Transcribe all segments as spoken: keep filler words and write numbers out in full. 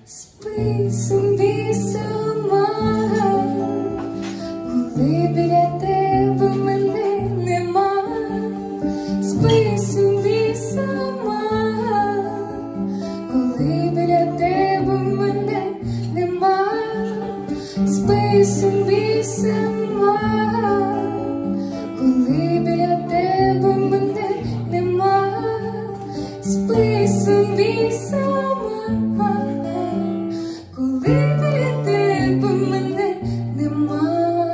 Спи собі сама, коли біля тебе мене нема. Спи собі сама, коли біля тебе мене нема. Спи собі сама, коли біля тебе мене нема. Спи собі сама, коли біля тебе мене нема.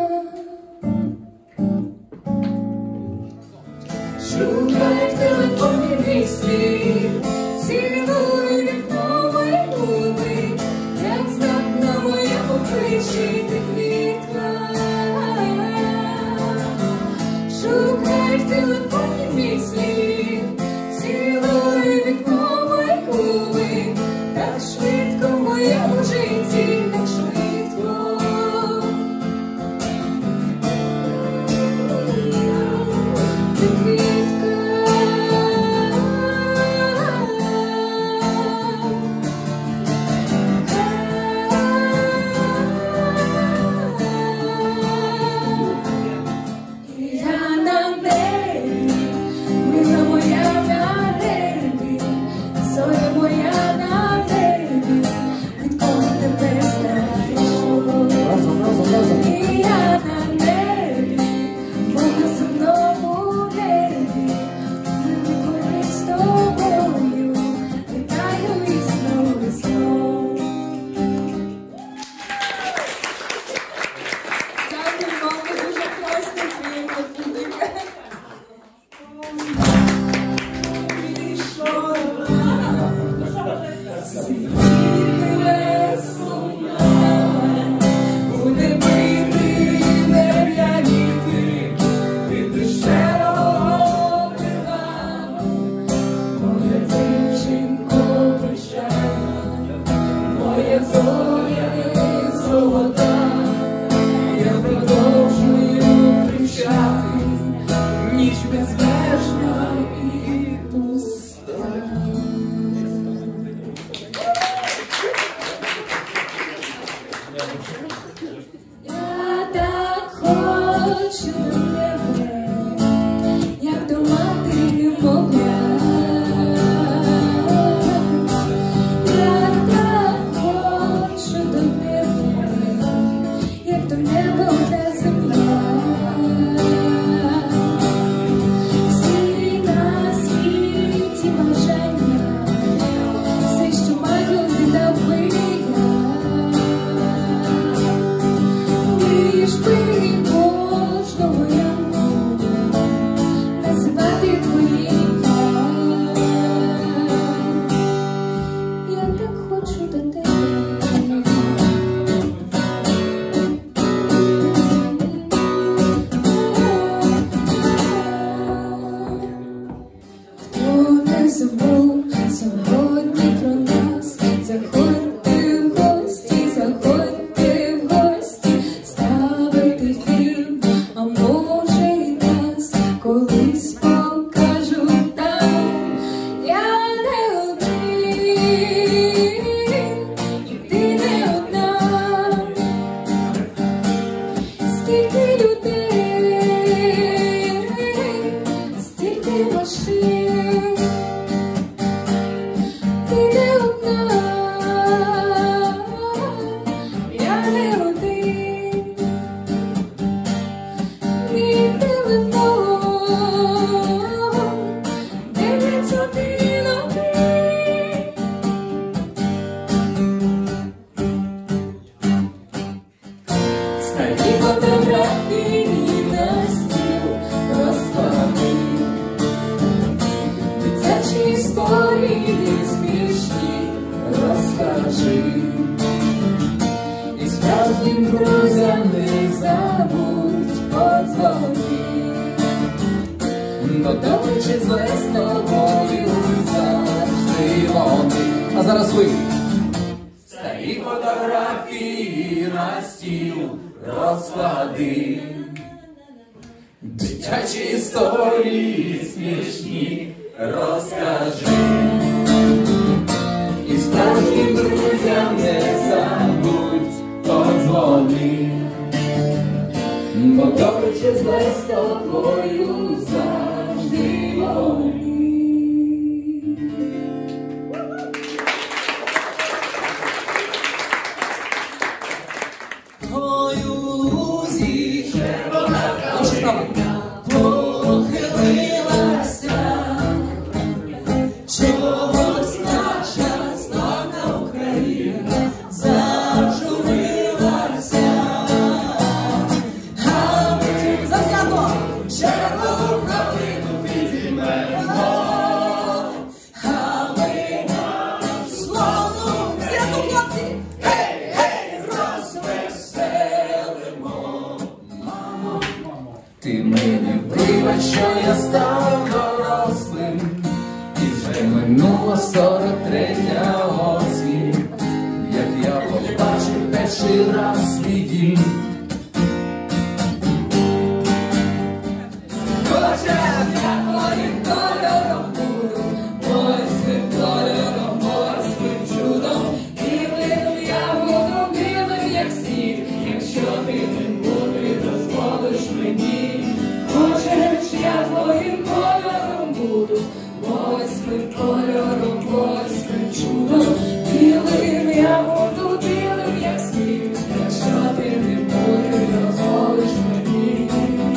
Шукай в телефоні мій слід, цілуй вікно мої губи, як знак на моєму плечі ти квітка. Шукай в телефоні мій слід, цілуй вікно мої губи, так швидко в моєму житті, так швидко. Ти квітка. Я на небі, мила моя на небі, зоря моя на небі, від кого тебе знайшов. І я на небі, мов на земному небі, ми коли з тобою літаю і знову і знов. Дякую вам, ви дуже класний кліп. Буде бити, не п'яніти, від дешевого вина. Моя дівчинко прощальна, моя зоря золота, я продовжую кричати, ніч безмежна і пуста. Я так хочу до тебе, як до матері немовля. Я так хочу до тебе, як до неба одна земля. Всі на світі бажання, все, що маю, віддав би я. Лиш би кожного ранку називати твоє ім'я. Я так хочу до тебе. Хто не забув сьогодні про нас, заходьте в гості, заходьте в гості, ставити фільм, а може і нас колись покажуть там. Я не один, і ти не одна. Скільки людей, стільки машин. Ти не одна, я не один. Мій телефон дев'ять один один. Старі фотографії на стіл розклади, дитячі історії смішні розкажи, і справжнім друзям не забудь подзвони. Добре чи зле з тобою завжди вони. А зараз ви. Старі фотографії на стіл розклади, дитячі історії смішні розкажи, і справжнім друзям не без тобою завжди вони. Ой, у лузі червона калина похилилася, чогось наша славна Україна зажурилася. А ми за свято червону калину підіймемо, а ми славну святу хлопці, гей, гей, розвеселимо. Мамо, Ти мені вибач, що я став дорослим, і вже минуло сорок третя осінь, як я побачив перший раз свій дім. Боже, я твоїм кольором буду, морським кольором, морським чудом, білим я буду, білим як сніг, якщо ти не мудрий, дозволиш мені. Хочеш, я твоїм кольором буду, морським кольором, морським чудом, білим я буду, білим як сніг, якщо ти не мудрий, дозволиш мені.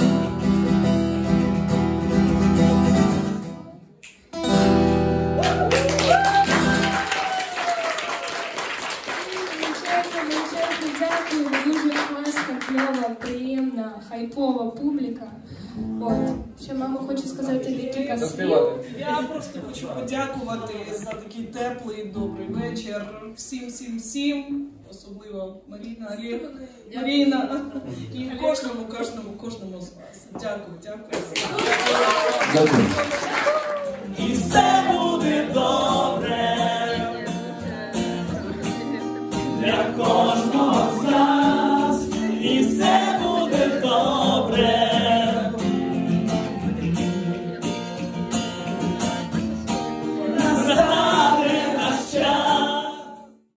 Величезне, дякую, дуже класна, кльова, приємна, хайпова публіка. От, ще мама хоче сказати декілька слів. я просто хочу подякувати за такий теплий, добрий вечір. Всім, всім, всім. Особливо Маріна, Олег, Марина. І кожному, кожному, кожному з вас. Дякую, дякую. Дякую. І все буде добре для кожного.